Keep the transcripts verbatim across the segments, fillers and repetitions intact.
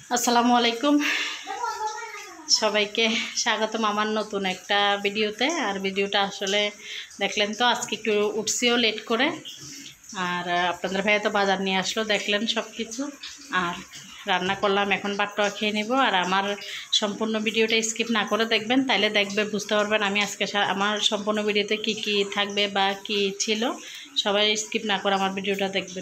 আসসালামু আলাইকুম সবাইকে স্বাগতম আমার নতুন একটা ভিডিওতে। আর ভিডিওটা আসলে দেখলেন তো, আজকে একটু উঠছিও লেট করে। আর আপনাদের ভাইয়া তো বাজার নিয়ে আসলো, দেখলেন সব কিছু। আর রান্না করলাম, এখন ভাতটা খেয়ে নেব। আর আমার সম্পূর্ণ ভিডিওটা স্কিপ না করে দেখবেন, তাইলে দেখবে বুঝতে পারবেন আমি আজকে আমার সম্পূর্ণ ভিডিওতে কি কি থাকবে বা কি ছিল। সবাই স্কিপ না করে আমার ভিডিওটা দেখবেন।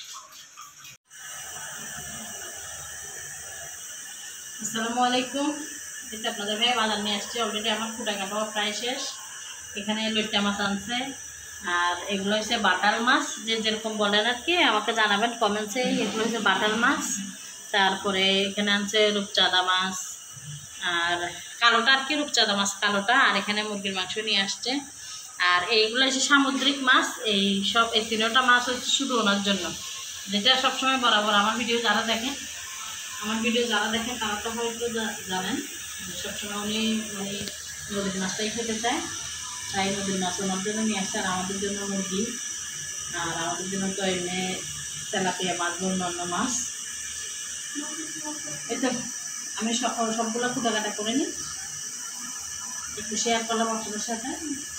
আসসালামু আলাইকুম। এটা আপনাদের ভাই বাজার নিয়ে আসছে। অলরেডি আমার ফুটা কাটাও প্রায় শেষ। এখানে লইট্টা মাছ আনছে, আর এগুলো হচ্ছে বাটাল মাছ। যে যেরকম বলেন আর কি আমাকে জানাবেন কমেন্টসে। এগুলো হচ্ছে বাটাল মাছ। তারপরে এখানে আনছে রূপচাঁদা মাছ, আর কালোটা আর কি রূপচাঁদা মাছ কালোটা। আর এখানে মুরগির মাংস নিয়ে আসছে। আর এইগুলো হচ্ছে সামুদ্রিক মাছ। এই সব এই তিনটা মাছ হচ্ছে শুধু ওনার জন্য, যেটা সবসময় বরাবর আমার ভিডিও যারা দেখেন আমার ভিডিও যারা দেখেন তারা তো হয়তো জানেন সবসময় উনি মানে নদীর মাছটাই খেতে চায়। তাই নদীর মাছ ওনার জন্য নিয়ে আসছে। আর আমাদের জন্য মুরগি, আর আমাদের জন্য তো এমনি তেলাপিয়া মাছ বা অন্যান্য মাছ। এই তো আমি সব সবগুলো কুটাকাটা করে নিই, একটু শেয়ার করলাম আপনাদের সাথে।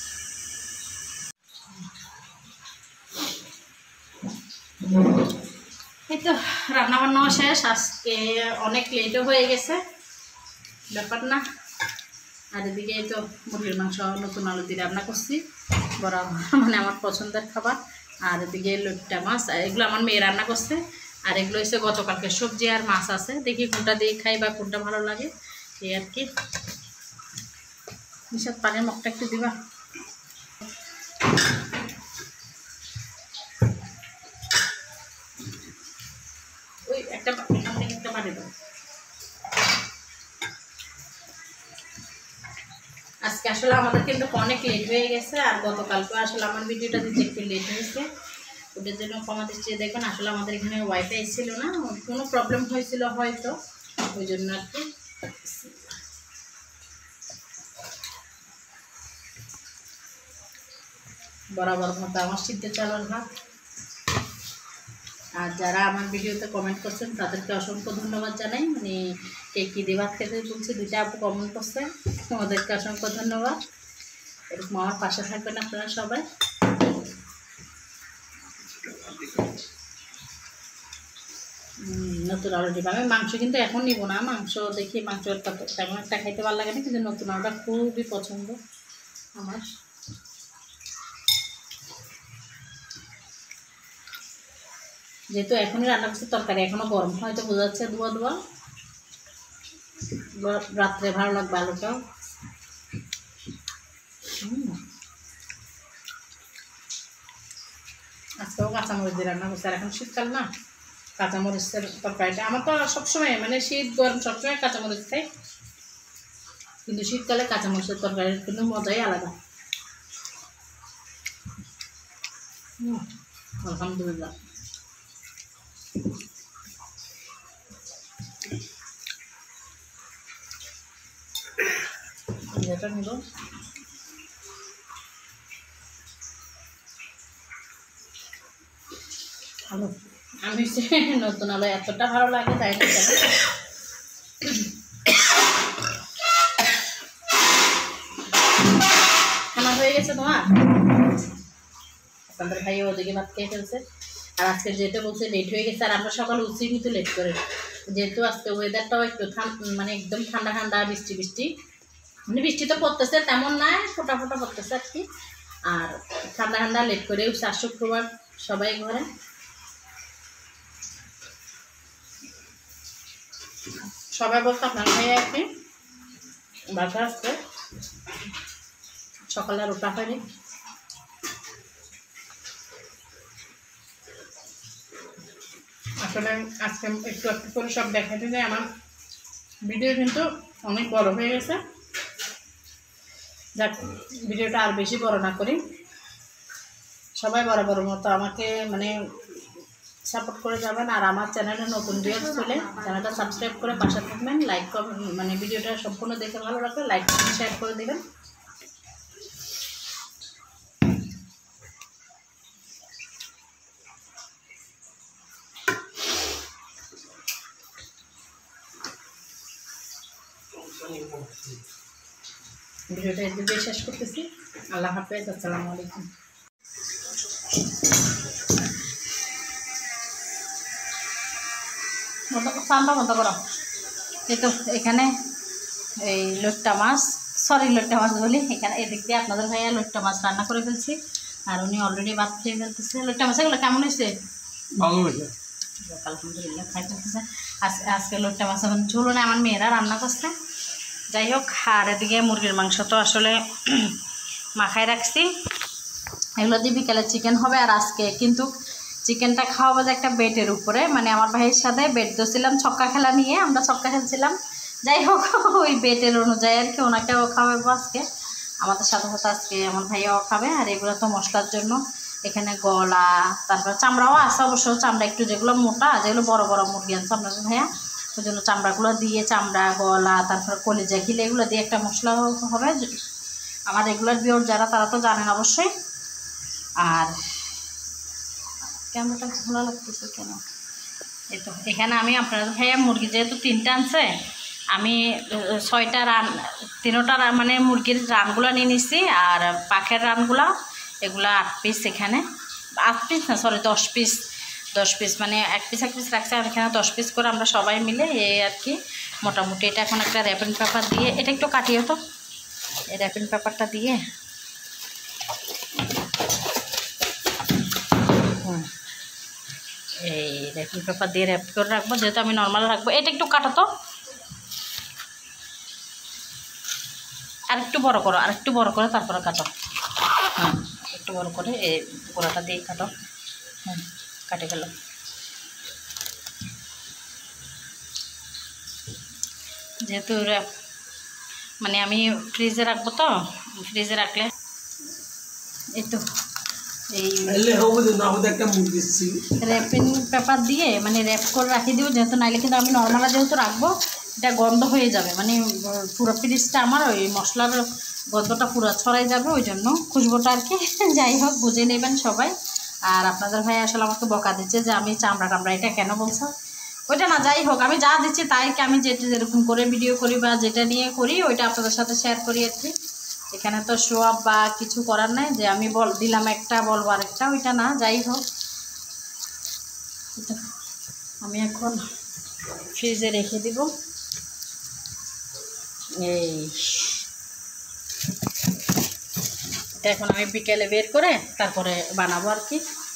এই তো রান্নাবান্নাও শেষ। আজকে অনেক লেটও হয়ে গেছে, ব্যাপার না। আর এদিকে এই তো মুরগির মাংস নতুন আলু দিয়ে রান্না করছি, বরাবর মানে আমার পছন্দের খাবার। আর এদিকে লইট্টা মাছ, এগুলো আমার মেয়ে রান্না করছে। আর এগুলো হচ্ছে গতকালকে সবজি আর মাছ আছে, দেখি কোনটা দিয়ে খাই বা কোনটা ভালো লাগে এই আর কি। নিশাদ পানির মগটা একটু দিবা। ওই একটা আপনি একটা পানি দাও। আজকে আসলে আমাদের কিন্তু অনেক লেট হয়ে গেছে। আর গতকালকে আসলে আমার ভিডিওটা দিতে একটু লেট হয়েছে, ওটার জন্য ক্ষমা দৃষ্টিতে দেখবেন। আসলে আমাদের এখানে ওয়াইফাই ছিল না, কোনো প্রবলেম হয়েছিল হয়তো, ওই জন্য আর কি। বরাবর মতো আমার সিদ্ধ চালের ভাত। আর যারা আমার ভিডিওতে কমেন্ট করছেন তাদেরকে অসংখ্য ধন্যবাদ জানাই। মানে কে কী দিয়ে ভাত খেতে বলছে, দুইটা আপু কমেন্ট করছে, তোমাদেরকে অসংখ্য ধন্যবাদ। এরকম আমার পাশে থাকবেন আপনারা সবাই। নতুন আলু ডিম, আমি মাংস কিন্তু এখন নিব না। মাংস দেখি মাংস তেমন একটা খাইতে ভালো লাগে না, কিন্তু নতুন আলুটা খুবই পছন্দ আমার। যেহেতু এখনই রান্না করছে তরকারি এখনো গরম, হয়তো বোঝা যাচ্ছে ধোয়া ধোয়া। রাত্রে ভালো লাগবে আলুটাও। আজকেও কাঁচামরিচ দিয়ে রান্না করছে। আর এখন শীতকাল না, কাঁচামরিচের তরকারিটা আমার তো সবসময় মানে শীত গরম সবসময় কাঁচামরিচ খাই, কিন্তু শীতকালে কাঁচামরিচের তরকারির কিন্তু মজাই আলাদা। আলহামদুলিল্লাহ। এটা নিব। আলু আমি নতুন আলু এতটা ভালো লাগে তাই না। খানা হয়ে গেছে তোমার? আপনাদের ভাই ওদিকে ভাত খেয়ে ফেলছে। আর আজকে যেহেতু বলছে লেট হয়ে গেছে, আর আমরা সকাল উঠছি কিন্তু লেট করে, যেহেতু আজকে ওয়েদারটাও একটু মানে একদম ঠান্ডা ঠান্ডা, বৃষ্টি বৃষ্টি, মানে বৃষ্টি তো পড়তেছে তেমন না, ফোটা ফোটা পড়তেছে আর কি। আর ঠান্ডা ঠান্ডা লেট করে উঠছে। আর শুক্রবার সবাই ঘরে। সবাই বলতে আপনার ভাই আর কি বাসা আসছে, সকালে আর ওটা হয়নি। আসলে আজকে একটু একটু করে সব দেখাতে যায়। আমার ভিডিও কিন্তু অনেক বড় হয়ে গেছে, যাক ভিডিওটা আর বেশি বড় না করি। সবাই বরাবর মতো আমাকে মানে সাপোর্ট করে যাবেন। আর আমার চ্যানেলে নতুন ভিউয়ার্স হলে চ্যানেলটা সাবস্ক্রাইব করে পাশে থাকবেন। লাইক মানে ভিডিওটা সম্পূর্ণ দেখে ভালো লাগলে লাইক করে শেয়ার করে দেবেন। ভিডিওটা এই দিকে শেষ করতেছি। আল্লাহ হাফেজ, আসসালামু আলাইকুম। সামটা বন্ধ করো। এই তো এখানে এই লোট্টা মাছ, সরি লোট্টা মাছ বলি, এখানে এদিক দিয়ে আপনাদের ভাইয়া লোট্টা মাছ রান্না করে ফেলছি, আর উনি অলরেডি ভাত খেয়ে ফেলতেছে। লোট্টা মাছ এগুলো কেমন হয়েছে? ভালো হয়েছে, আলহামদুলিল্লাহ খাই ফেলতেছে। আজকে আজকে লোট্টা মাছ এখন ঝুলো না, আমার মেয়েরা রান্না করছে। যাই হোক, আর এদিকে মুরগির মাংস তো আসলে মাখায় রাখছি, এগুলো দিয়ে বিকালে চিকেন হবে। আর আজকে কিন্তু চিকেনটা খাওয়াবো যে একটা বেটের উপরে, মানে আমার ভাইয়ের সাথে বেট দিয়েছিলাম ছক্কা খেলা নিয়ে, আমরা ছক্কা খেলছিলাম। যাই হোক, ওই বেটের অনুযায়ী আর কি ওনাকেও খাওয়াবো আজকে, আমাদের সাথে সাথে আজকে আমার ভাইয়াও খাবে। আর এগুলো তো মশলার জন্য এখানে গলা, তারপর চামড়াও আছে অবশ্য, চামড়া একটু যেগুলো মোটা, যেগুলো বড় বড় মুরগি আনছে আপনাদের ভাইয়া, ওই জন্য চামড়াগুলো দিয়ে, চামড়া, গলা, তারপর কলিজা, খিলে এগুলো দিয়ে একটা মশলা হবে। আমার রেগুলার ভিউয়ার যারা তারা তো জানেন অবশ্যই। আর ক্যামেরাটা ভালো লাগতেছে কেন? এই তো এখানে আমি আপনাদের ভাইয়া মুরগি যেহেতু তিনটা আনছে, আমি ছয়টা রান, তিনোটা মানে মুরগির রানগুলো নিয়ে নিচ্ছি, আর পাখের রানগুলো এগুলো আট পিস, এখানে আট পিস না সরি দশ পিস, দশ পিস মানে এক পিস এক পিস রাখছে, আর এখানে দশ পিস করে আমরা সবাই মিলে এই আর কি মোটামুটি। এটা এখন একটা র্যাপিং পেপার দিয়ে, এটা একটু কাটিয়ে তো, এই র্যাপিং পেপারটা দিয়ে হুম এই র্যাপিং পেপার দিয়ে র্যাপ করে রাখবো, যেহেতু আমি নর্মাল রাখবো। এটা একটু কাটো তো, আর একটু বড় করো, আর একটু বড় করে তারপরে কাটো। হ্যাঁ একটু বড় করে এই গোড়াটা দিয়ে কাটো। হুম কাটে গেল। যেহেতু মানে আমি ফ্রিজে রাখবো, তো ফ্রিজে রাখলে এই তো এই র্যাপিং পেপার দিয়ে মানে র্যাপ করে রাখি দিব, যেহেতু নাইলে কিন্তু আমি নর্মালা যেহেতু রাখবো এটা গন্ধ হয়ে যাবে, মানে পুরো ফ্রিজটা আমার ওই মশলার গন্ধটা পুরো ছড়াই যাবে, ওই জন্য খুশবোটা আর কি। যাই হোক, বুঝে নেবেন সবাই। আর আপনাদের ভাই আসলে আমাকে বকা দিচ্ছে যে আমি চামড়া টামড়া এটা কেন বলছো, ওইটা না, যাই হোক আমি যা দিচ্ছি তাই কি, আমি যেটা যেরকম করে ভিডিও করি বা যেটা নিয়ে করি ওইটা আপনাদের সাথে শেয়ার করি আর কি। এখানে তো শো আপ বা কিছু করার নাই যে আমি বল দিলাম একটা বলবো আরেকটা, ওইটা না। যাই হোক, আমি এখন ফ্রিজে রেখে দিব। এই এটা এখন আমি বিকেলে বের করে তারপরে বানাবো আর কি।